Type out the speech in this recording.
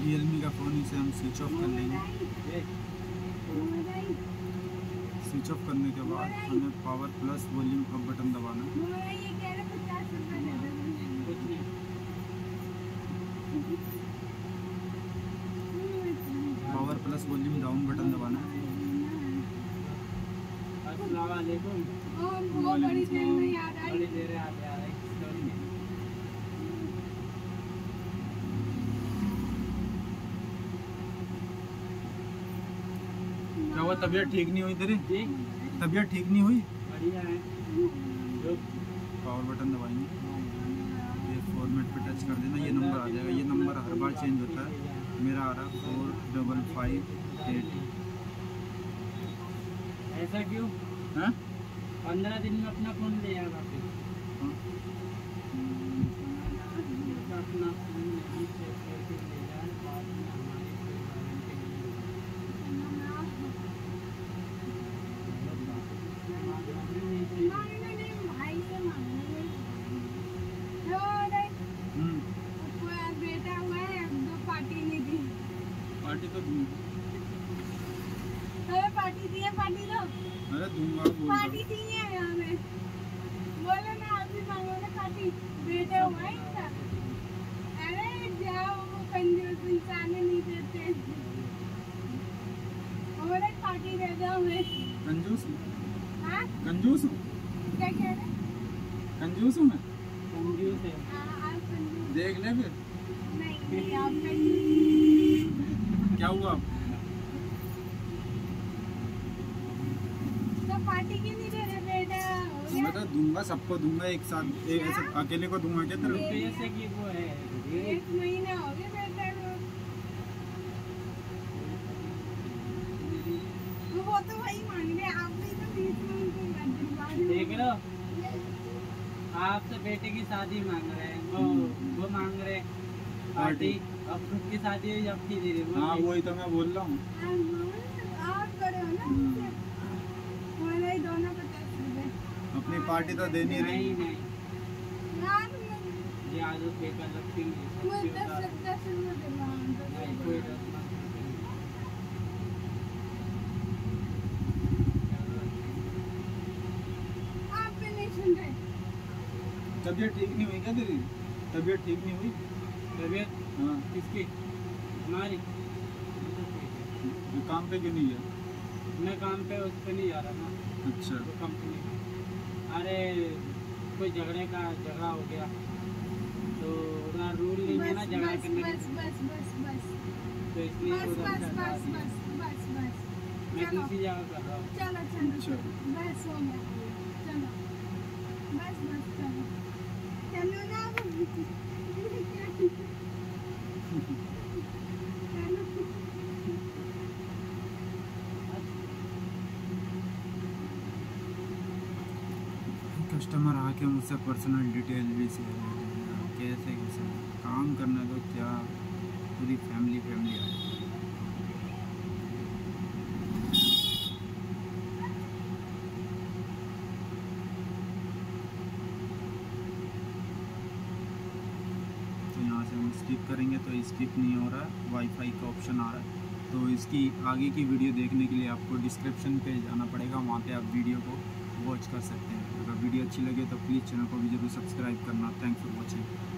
Realme का phone, इसे हम स्विच ऑफ कर लेंगे। स्विच ऑफ करने के बाद हमें power plus volume up button दबाना है। Power plus volume down button दबाना है। अस्सलाम वालेकुम। बड़ी देर में याद आई। बड़ी देर याद आ रही है। क्या हुआ, तबीयत ठीक नहीं हुई तेरी? जी तबीयत ठीक नहीं हुई? बढ़िया है। जो पावर बटन दबाएंगे, ये फॉर्मेट पे टच कर देना, ये नंबर आ जाएगा। ये नंबर हर बार चेंज होता है। मेरा आ रहा 4558। ऐसा क्यों? हाँ 15 दिन में अपना फोन ले आया वापस। अपना फोन नहीं चेक करके ले जाए, बाद में हमारी कोई गारंटी बेटा हुआ है, तो पार्टी नहीं दी। पार्टी तो दूंगा। पार्टी दी है, पार्टी दो। अरे दूंगा, पार्टी दी है हमें। बोलो ना, आप भी मांगो ना पार्टी। बेटा हुआ है इनका। अरे जाओ, वो कंजूस इंसान नहीं देते। और एक पार्टी दे दो हमें। कंजूस हूँ? हाँ? कंजूस हूँ? क्या कह रहे? कंजूस हूँ मैं? कंजूस है। आप कंजूस देख ले फिर। नहीं, आप कंजूस। क्या हुआ? तो पार्टी क्यों नहीं दे रहे बेटा? हो गया? मैं तो दूंगा, सबको दूंगा एक साथ। एक ऐसे अकेले को दूंगा क्या तेरे? पैसे की वो है। 1 महीना हो गया बेटा को। वो तो वही मांग रहे, आप भी तो बीच में उनको मत दिलवा दो। देख लो, आप तो बेटे की शादी मांग रहे हैं, वो मांग रहे हैं पार्टी। अब खुद की शादी हुई, अब की दे रहे हो। हाँ वही तो मैं बोल रहा हूँ। आप करो ना, हमारे दोनों को 10 रुपए। अपनी पार्टी तो दे नहीं रही। नहीं यार ये आज पे कर सकती हूँ। मैं 10 रुपए दिलवा दो। नहीं कोई 10 मत। आप भी नहीं सुन रहे। तबीयत ठीक नहीं हुई क्या तेरी? तबीयत ठीक नहीं हुई? तबीयत हाँ। किसकी? हमारी। ये काम पे क्यों नहीं है? मैं काम पे उस पे नहीं जा रहा ना। अच्छा। वो कंपनी। अरे कोई झगड़ा हो गया, तो उधर रूल नहीं है ना झगड़ा करने का। बस तो इसलिए बस उधर बस चल रहा बस है। बस बस बस मैं चलो दूसरी जगह कर रहा हूँ। चलो बस हो गया। चलो बस चलो ना चलो। कस्टमर आके मुझसे पर्सनल डिटेल भी शेयर कर रहे हैं। कैसे काम करना तो क्या, पूरी फैमिली आ रही है। तो यहाँ से हम स्किप करेंगे तो स्किप नहीं हो रहा है, वाईफाई का ऑप्शन आ रहा है। तो इसकी आगे की वीडियो देखने के लिए आपको डिस्क्रिप्शन पे जाना पड़ेगा, वहाँ पे आप वीडियो को वॉच कर सकते हैं। अगर वीडियो अच्छी लगे तो प्लीज़ चैनल को भी जरूर सब्सक्राइब करना। Thanks for watching.